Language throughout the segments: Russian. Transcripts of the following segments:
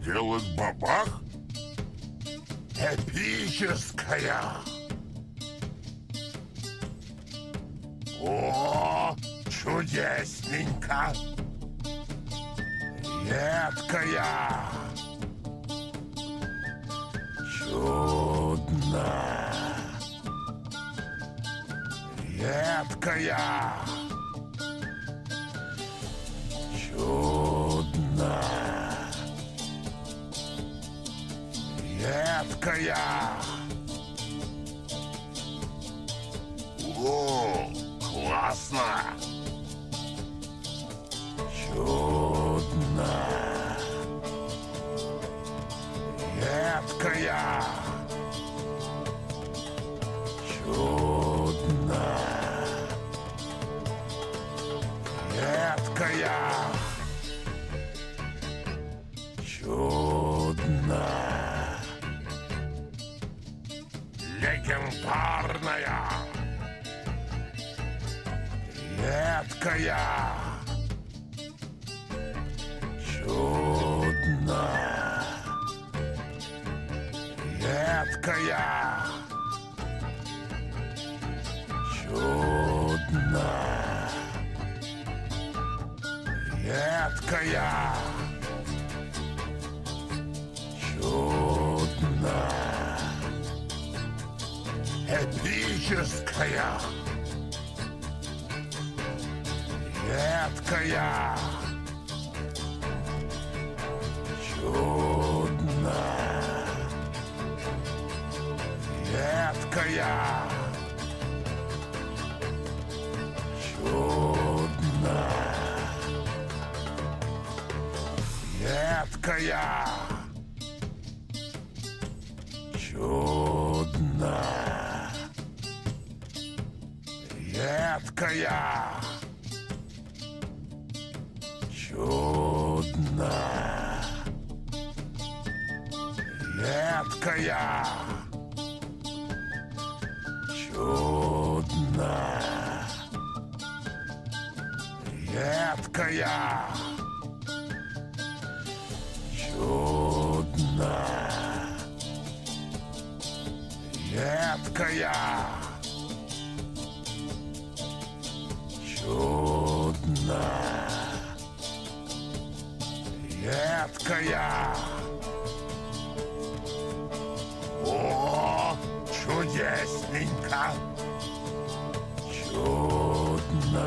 делает бабах? Эпическая! О, чудесненько! Едкая! Чудно! Едкая! Чудно! Едкая! О, классно! Чудно! Едкая! Чудно! Едкая! Чудно! Легендарная! Едкая! Чудно! Едкая! Чудно! Едкая! Чудно! Эпическая! Едкая! Чудно! Едкая! Чудно! Едкая! Чудно! Едкая! Чудно! Едкая! Чудно! Едкая! Чудно! Едкая! Чудно! Едкая! О, чудесненько! Чудно!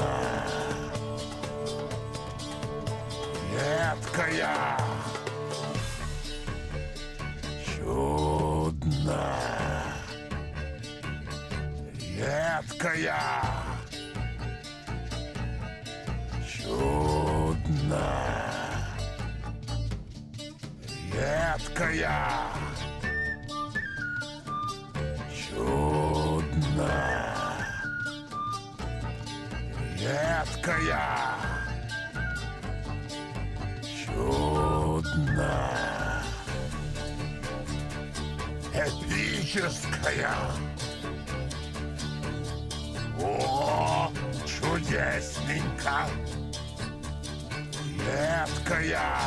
Едкая! Чудно! Едкая! Чудно! Едкая! Чудно! Едкая! Чудно! Эпическая! О, чудесненько! Едкая!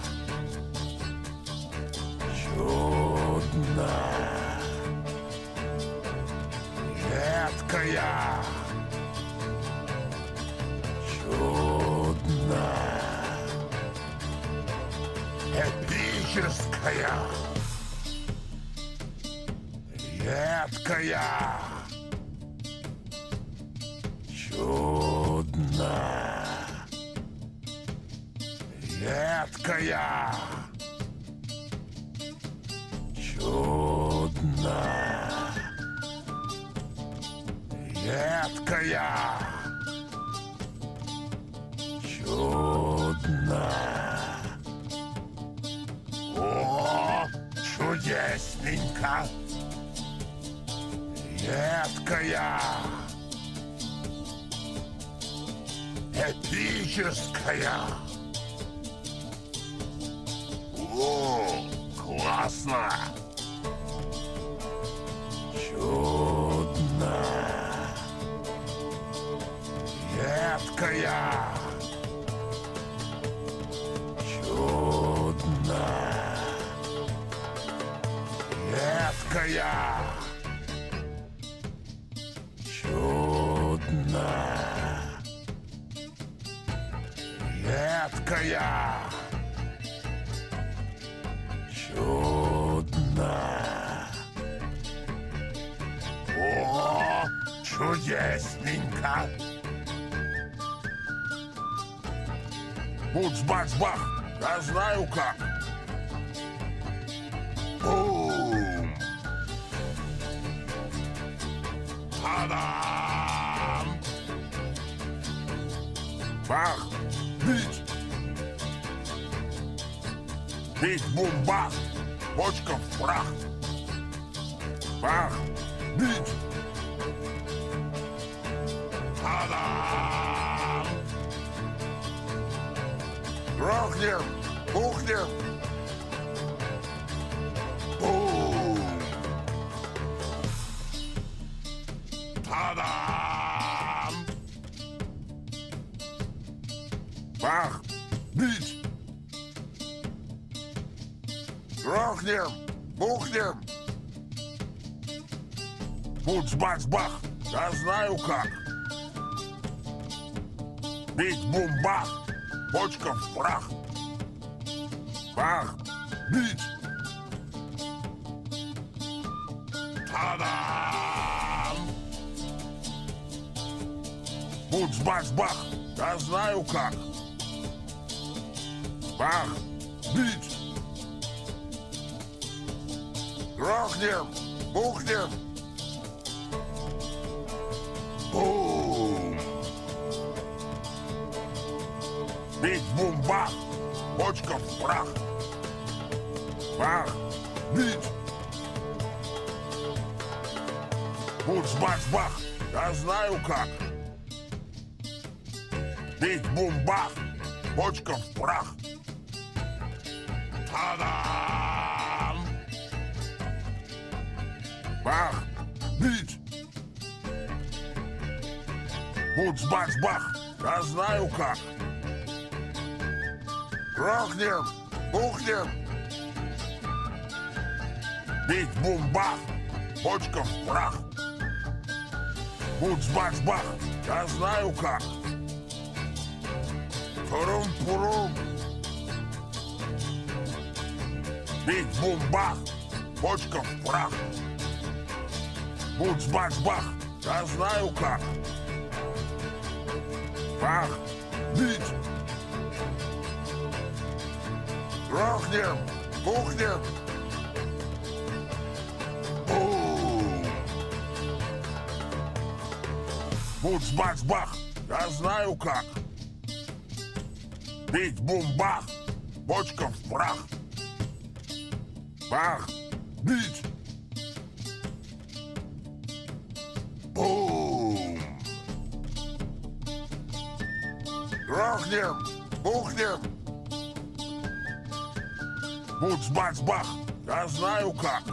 Чудно! Едкая! Чудно! Эпическая! Едкая! Чудно! Едкая! Чудно! Едкая! Чудно! О, чудесненько! Едкая! Эпическая! О, классно! Чудно! Едкая! Чудно! Гадкая. Чудно. Едкая. Чудно. О, чудесненько. Буц-бац-бах, я знаю как. Бум! Та-дам! Бах! Бить! Бить-бум-бах! Бочка в прах! Бах! Бить! Та-дам! Грохнем! Бухнем! Бум! Та-дам! Бах! Бить! Грохнем! Бухнем! Буц-бац-бах! Я знаю как! Бить-бум-бах! Бочка в прах! Бах! Бить! Та-дам! Буц-бац-бах! Я знаю как! Бах! Бить! Грохнем! Бухнем! Бум! Бить-бум-бах! Бочка в прах! Бах! Бить! Буц-бац-бах! Я знаю как! Бить-бум-бах! Бочка в прах! Та-дам! Бах! Бить! Буц-бац-бах! Я знаю как! Грохнем! Бухнем! Бить-бум-бах! Бочка в прах! Буц-бац-бах! Я знаю как! Турум-пурум! Бить-бум-бах! Бочка в прах! Буц-бац-бах! Я знаю как! Бах! Бить! Грохнем! Бухнем! Бум! Буц-бац-бах! Я знаю как! Бить-бум-бах! Бочка в прах! Бах! Бить! Бум! Грохнем! Бухнем! Буц-бац-бах! Я знаю как!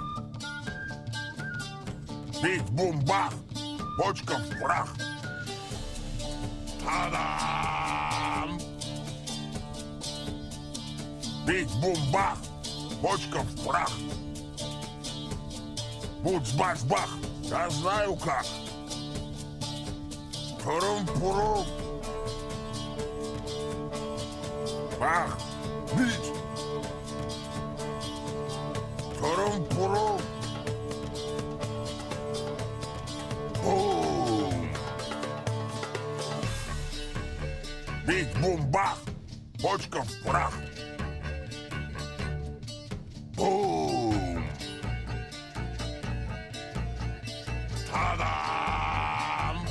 Бить-бум-бах! Бочка в прах! Та-дам! Бить-бум-бах! Бочка в прах! Буц-бац-бах! Я знаю как! Турум-пурум! Бах! Бить! Турум-пурум! Бум! Бить-бум-бах! Бочка в прах! Бум! Та-дам!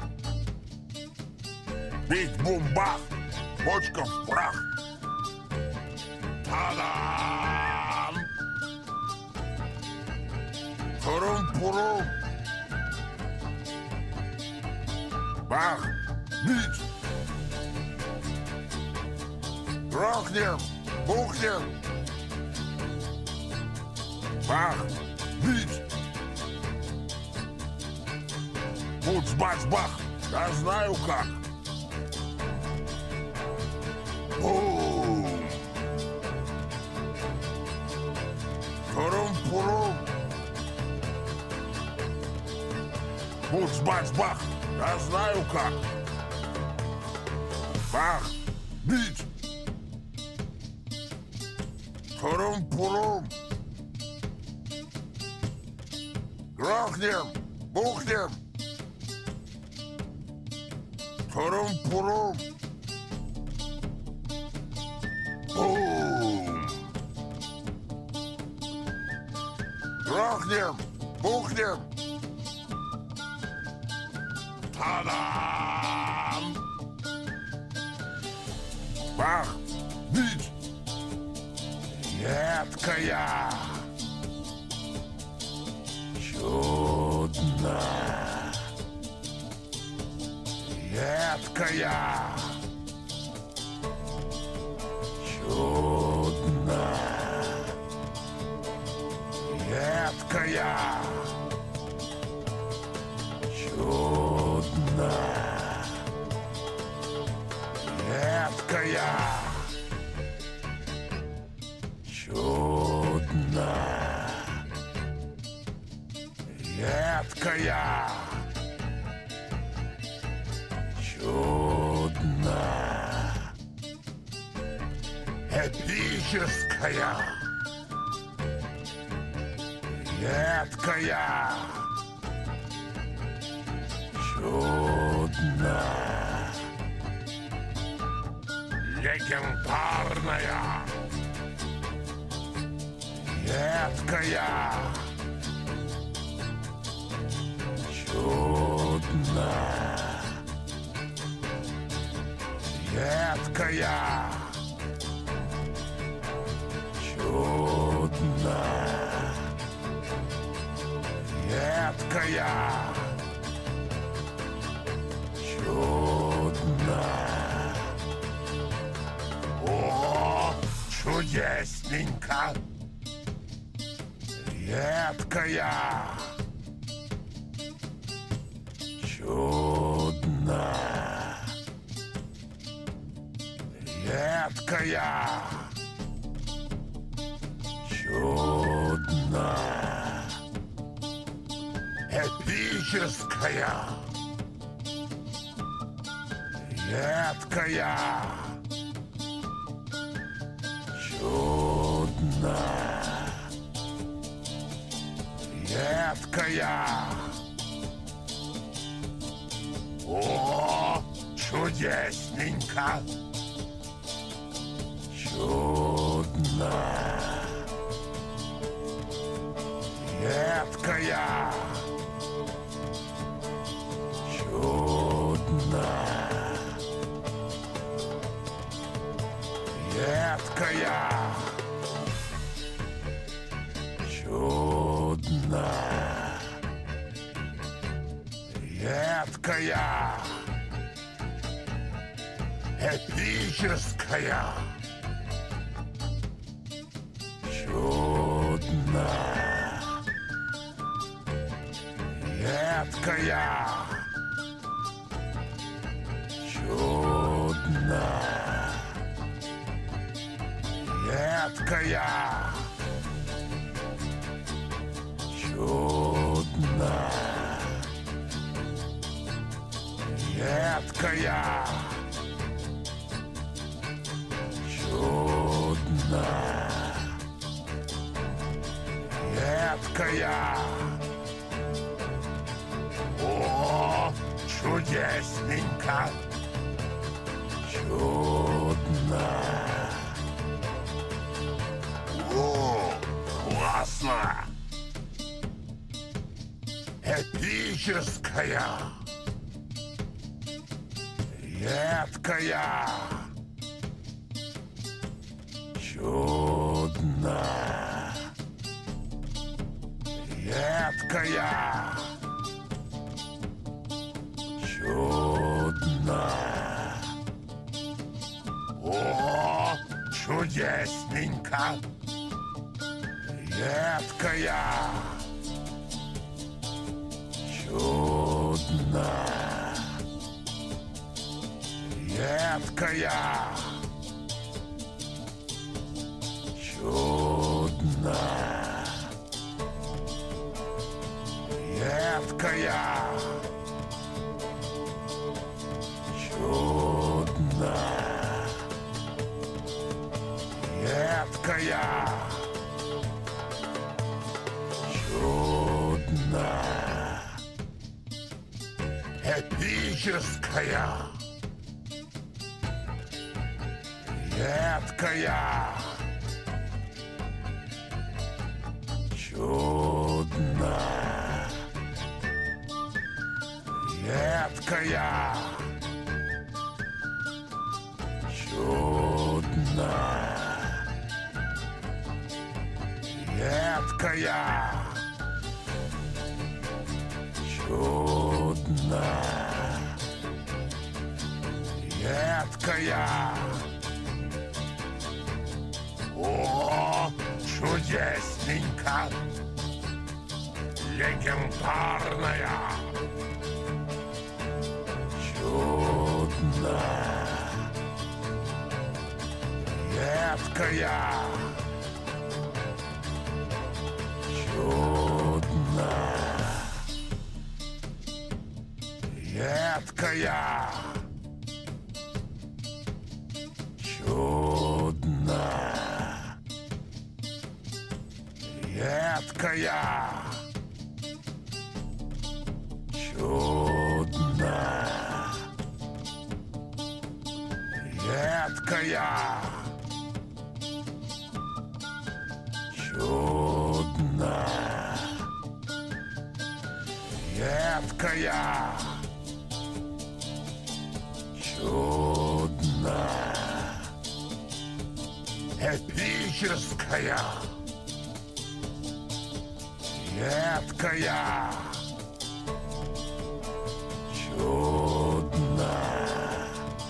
Бить-бум-бах! Бочка в прах! Та-дам! Турум-пурум! Бах! Бить! Грохнем! Бухнем! Бах! Бить! Буц-бац-бах! Я знаю как! Бум! Турум-пурум! Буц-бац-бах! Я знаю как! Бах! Бить! Турум-пурум! Грохнем! Бухнем! Турум-пурум! Бум! Грохнем! Бухнем! Та-дам! Бах! Бить! Едкая! Чудно! Едкая! Чудно! Едкая! Чудно! Едкая! Чудно! Едкая! Чудно! Эпическая! Едкая! Чудно! Легендарная! Едкая! Чудно! Едкая! Чудно! Едкая! Чудно! О, чудесненько! Едкая! Чудно! Едкая! Чудно! Эпическая! Едкая! Чудно! Едкая! О, чудесненько! Чудно! Едкая! Чудно! Едкая! Чудно! Едкая! Эпическая! Чудно! Едкая! Чудно! Едкая! Чудно! Едкая! Чудно! Едкая! О, чудесненько! Чудно! О, классно! Эпическая! Едкая! Чудно! Едкая! Чудно! О, чудесненько! Едкая! Чудно! Едкая! Чудно! Едкая! Эпическая. Едкая. Чудная. Едкая. Чудная. Едкая. Чудная. Едкая. О, чудесненько. Легендарная. Чудная. Едкая. Чудная. Едкая. Чудная. Едкая. Чудная. Едкая. Чудная. Едкая. Чудная. Эпическая. Едкая. Чудная.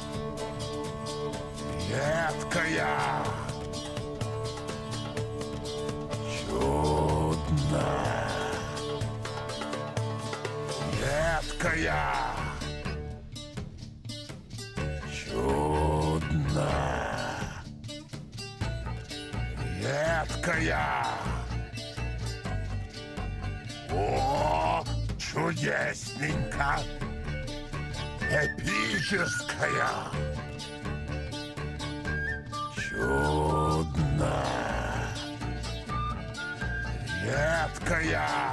Едкая. Чудная. Едкая. Чудная. Едкая. О, чудесненько. Эпическая. Чудная. Едкая.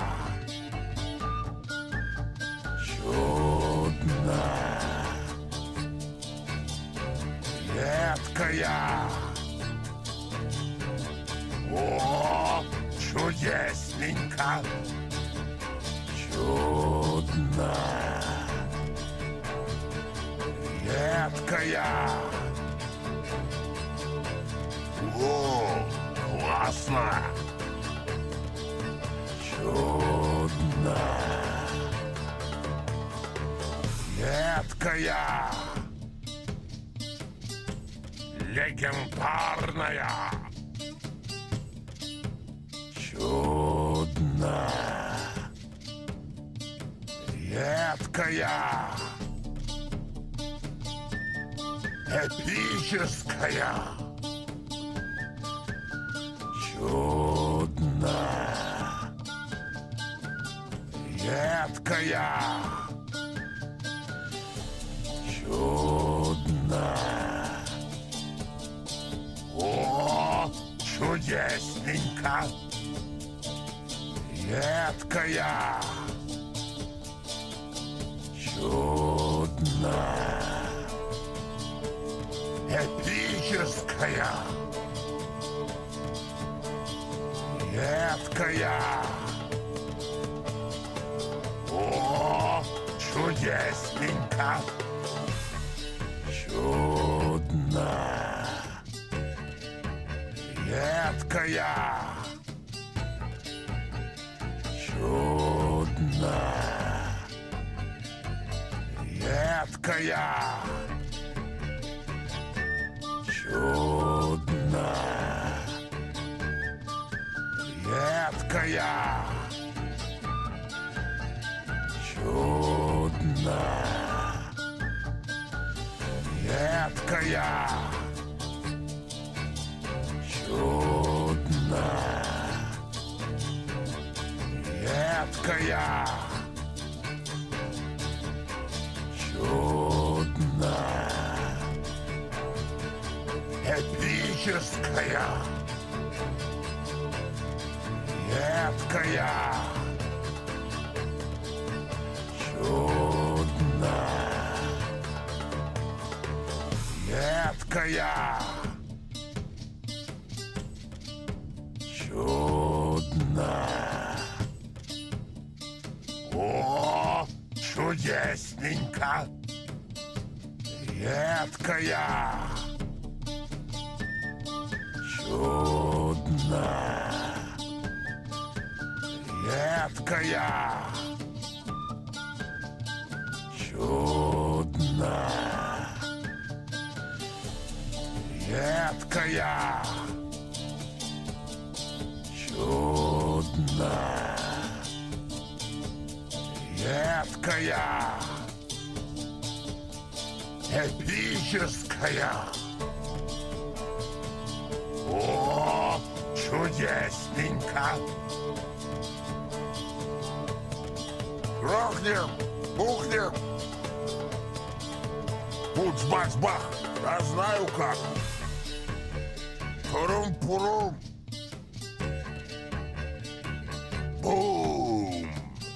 Чудная. Едкая. О, чудесненько. Чудная. Едкая. О, классно. Чудная. Едкая. Легендарная. Чудная. Едкая. Эпическая. Чудная. Едкая. Чудная. О, чудесненько. Едкая. Чудная. Эпическая. Едкая. О, чудесненько. Чудная. Едкая. Чудная. Едкая. Чудная. Едкая. Чудная. Едкая. Чудная. Едкая. Чудная. Эпическая. Едкая. Чудная. Редкая. Чудно. О, чудесненько. Редкая. Чудно. Редкая. Чудно. Редкая. Чудно. Редкая. Эпическая. О, чудесненько. Рохнем, бухнем. Буц-бац-бах, я знаю как. Турум-пурум. Бум.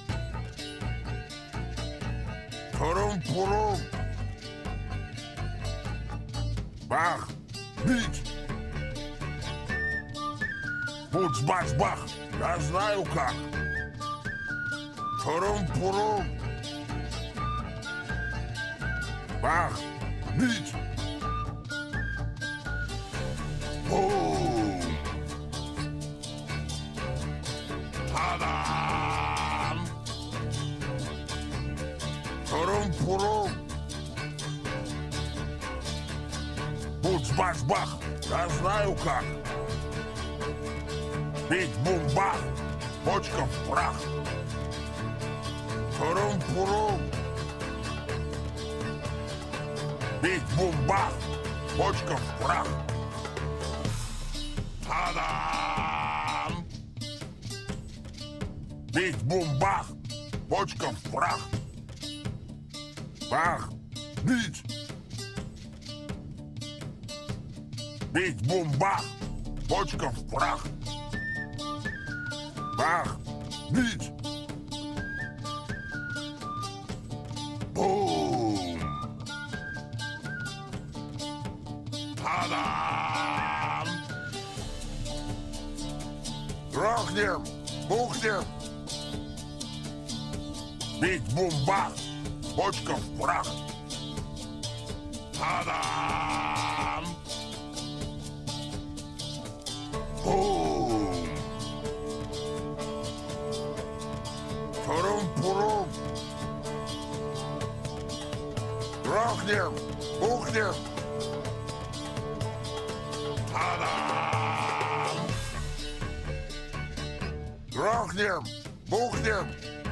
Турум-пурум. Бах, бить. Буц-бац-бах, я знаю как. Турум-пурум. Бах, бить. Бум. Та-дам. Турум-пурум. Буц-бац-бах, я знаю как. Бить бум-бах, почка в прах. Турум-пурум. Бить бум-бах, почка в прах. Та-дам! Бить бум-бах, почка в прах. Бах, бить. Бить бум-бах, почка в прах. Бах, бить. Бум. Та-дам! Грохнем, бухнем. Бить бум-бах, почка в прах. Та-дам! Бум! Турум-пурум. Грохнем, бухнем. Та-дам! Грохнем, бухнем.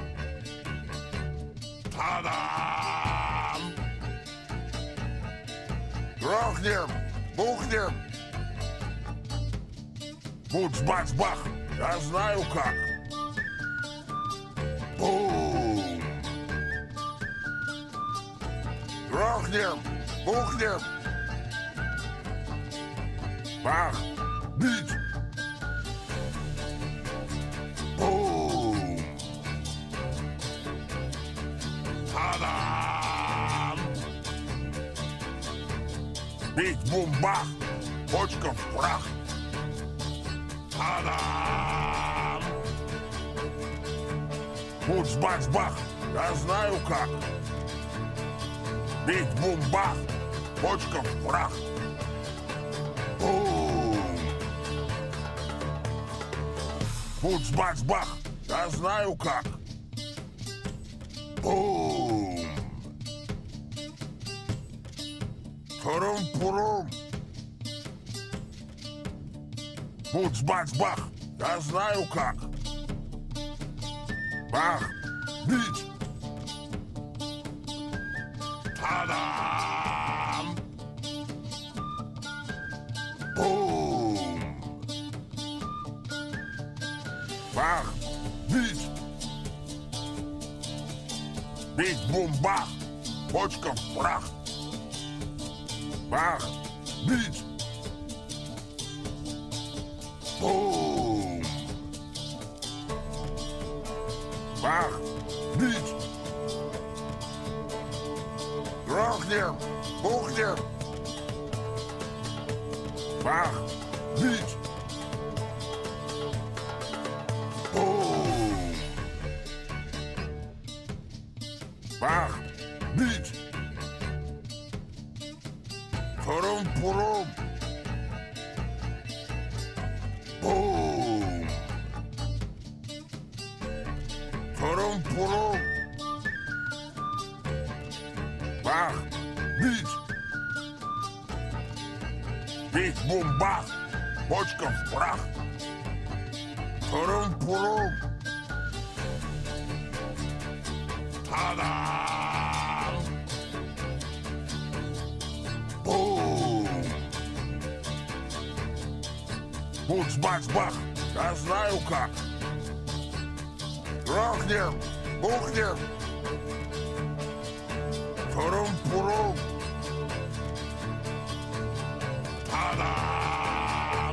Та-дам! Грохнем, бухнем. Буц-бац-бах, я знаю как. Бум! Грохнем, бухнем. Бах, бить. Бум! Та-дам! Бить бум-бах, почка в прах. Та-дам! Буц-бац-бах, я знаю как. Бить бум-бах, почка в прах. Бум! Буц-бац-бах, я знаю как. Бум! Турум-пурум. Буц-бац-бах, я знаю как. Бах, бить. Та-дам! Бум! Бах, бить. Бить бум-бах, почка в прах. Бах, бить. Бум! Бах, бить. Грохнем, бухнем. Бах! Бить! Бум! Бах! Бить! Фарум-пурум! Бум! Фарум-пурум! Бах! Бить! Бить, бум, бах! Бочка в прах! Фарум-пурум! Та-дам! Бум! Буц-бац-бах! Я знаю как! Рахнем! Бухнем! Фарум-пурум! Та-дам!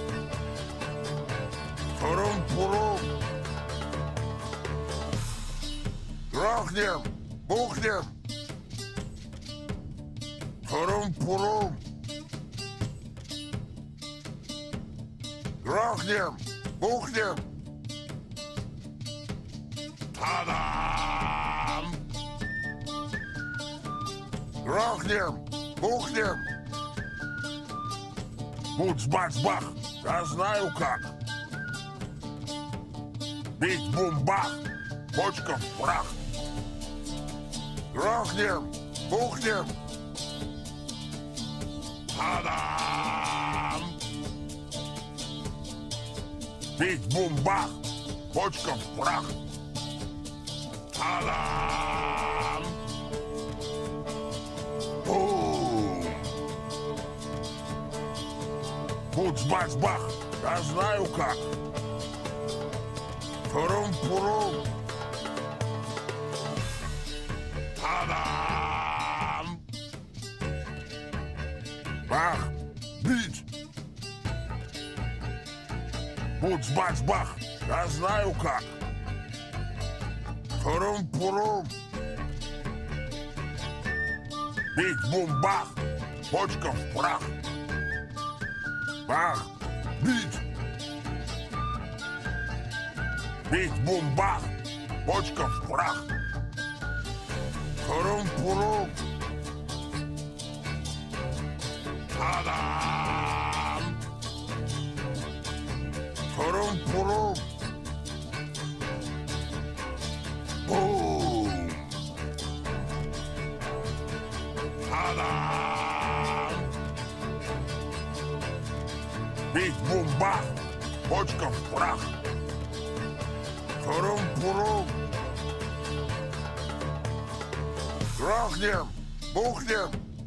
Фарум-пурум! Рахнем! Бухнем! Фарум-пурум! Рахнем! Бухнем! Та-дам! Рахнем! Бухнем! Буц-бац-бах! Я знаю как! Бить-бум-бах! Бочка в прах! Рахнем! Бухнем! Та-дам! Бить-бум-бах! Бочка в прах! Та-дам! Бум! Буц-бац-бах! Я знаю как! Фарум-пурум! Та-дам! Бах! Бить! Буц-бац-бах! Я знаю как! Фарум-пурум! Бить-бум-бах! Бочка в прах! Бах! Бить! Бить-бум-бах! Бочка в прах! Фарум-пурум! Та-дам! Фарум-пурум! Бум! Та-дам! Бить-бум-бах! Бочка в прах! Фарум-пурум! Рахнем! Бухнем!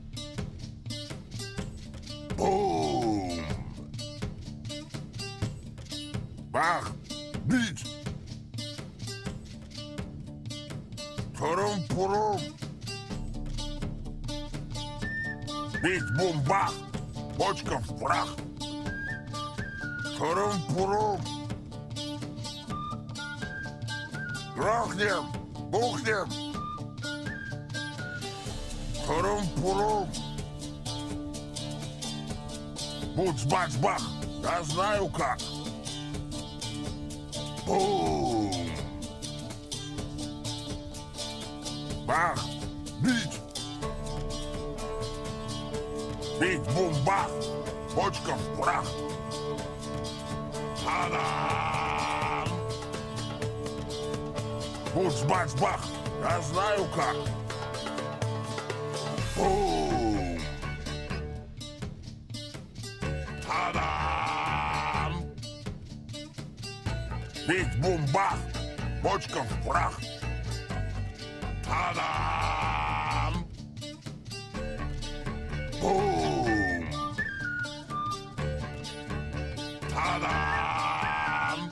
Бум! Бах! Бить! Фарум-пурум! Бить-бум-бах! Бочка в прах! Фарум-пурум! Рахнем! Бухнем! Фарум-пурум! Буц-бац-бах! Я знаю как! Бум! Бах! Бить! Бить-бум-бах! Бочка в прах! Та-дам! Буц-бац-бах! Я знаю как! Бум! Та-дам! Бить-бум-бах! Бочка в прах! Та-дам! Бум! Та-дам!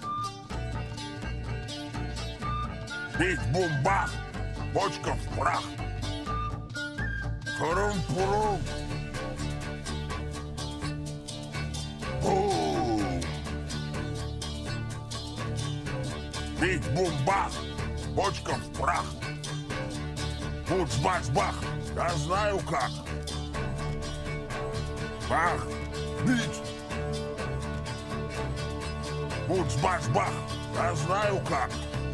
Бить-бум-бах! Бочка в прах! Фарум-пурум! Бум! Бить-бум-бах! Бочка в прах! Буц-бац-бах! Я знаю как! Бах! бить. Буц-бац-бах, я знаю как.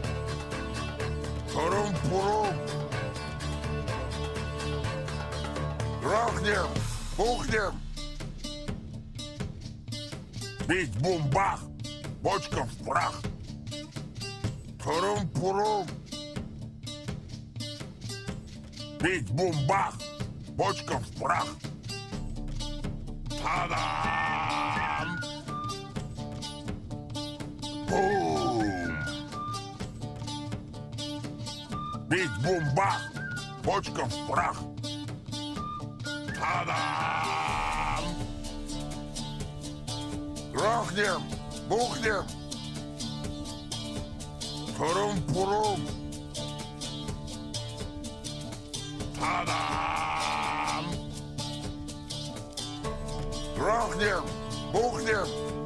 Хрум-пурум. Грохнем, бухнем. Бить бум-бах, бочка в прах. Хрум-пурум. Бить бум-бах, бочка в прах. Та-дам! Бум! Бить бум-бах, бочка в прах. Та-дам! Грохнем, бухнем. Хрум-пурум. Та-дам! Грохнем, бухнем.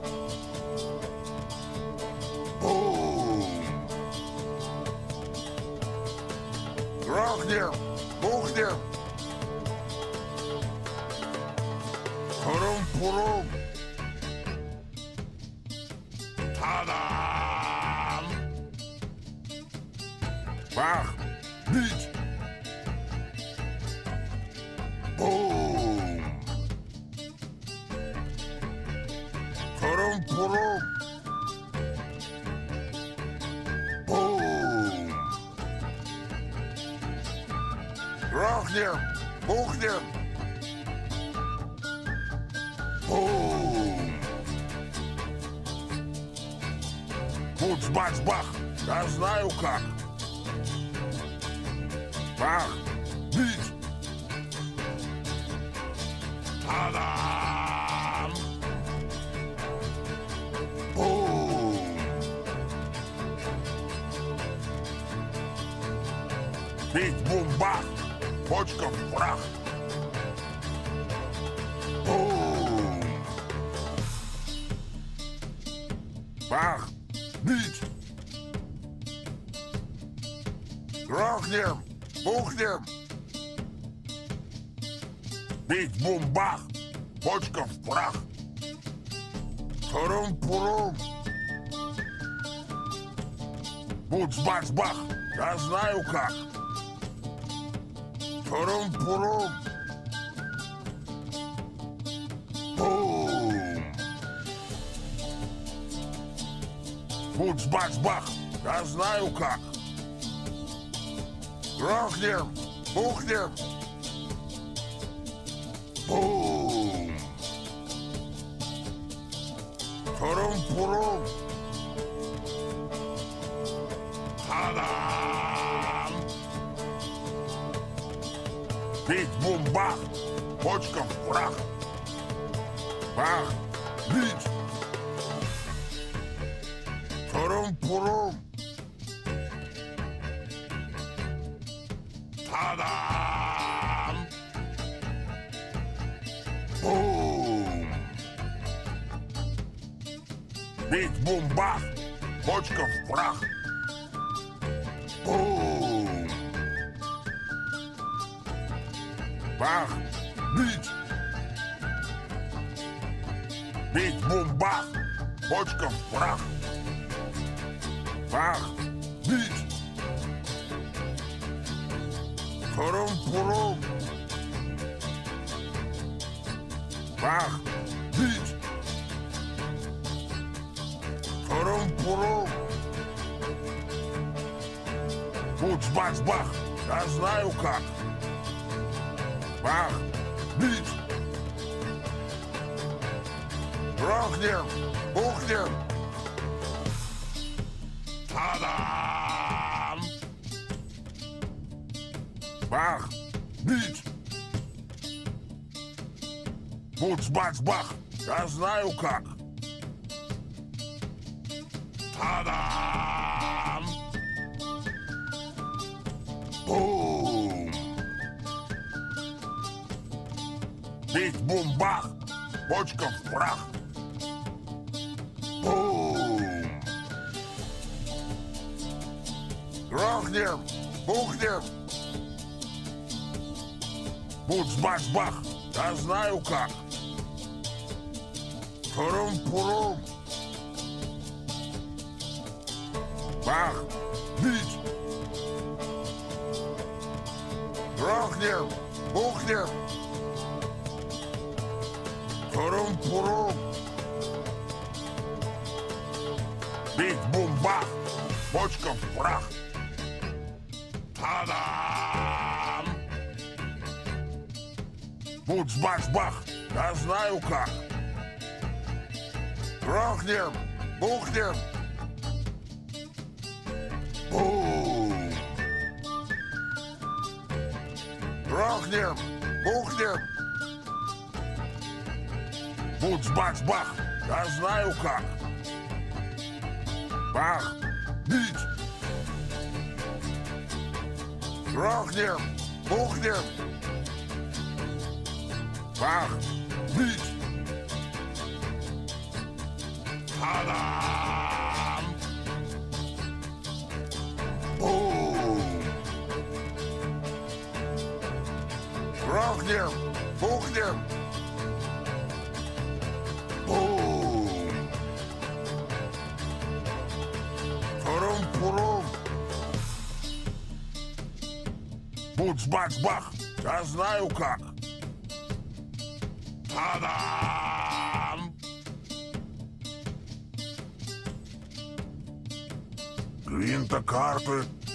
Бум! Грохнем, бухнем. Хрум-пурум. Та-дам! Бах! Бить! Бум! Хрум-пурум. Бум! Грохнем, бухнем. Бум! Буц-бац-бах, я знаю как. Бах! Бить! Та-дам! Бум! Бить бум-бах, бочка в прах. Бум! Бах! Бить! Грохнем, бухнем. Бить бум-бах, бочка в прах. Хрум-пурум. Буц-бац-бах, я знаю как. Хрум-пурум. Бум! Буц-бац-бах, я знаю как. Грохнем, бухнем. Бум! Хрум-пурум. Та-дам! Бить бум-бах, бочка в прах. Бах! Бить! Хрум-пурум. Та-дам! Бум! Бить бум-бах, бочка в прах. Бум! Бах! Бить! Бить бум-бах, бочка в прах. Бах! Бить! Хрум-пурум. Бах! Бить! Хрум-пурум. Буц-бац-бах, я знаю как. Бах! Бить! Грохнем, бухнем. Та-дам! Бах! Бить! Буц-бац-бах, я знаю как. Та-дам! Бум! Бить бум-бах, бочка в прах. Бум! Грохнем, бухнем. Буц-бац-бах, я знаю как. Пурум-пурум. Бах! Бить! Трахнем! Бухнем! Пурум-пурум. Бить-бум-бах! Бочка в прах! Та-дам! Буц-бац-бах! Я знаю как! Трахнем! Бухнем! Бум! Трахнем! Бухнем! Буц-бац-бах! Я знаю как! Бах! Бить! Трахнем! Бухнем! Бах! Бить! Та-дам! Бум! Трахнем! Бухнем! Бум! Пурум-пурум! Буц-бац-бах! Я знаю как! Та-дам! Квинта карты,